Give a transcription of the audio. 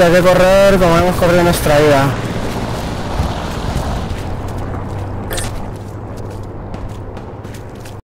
hay que correr como hemos corrido en nuestra vida.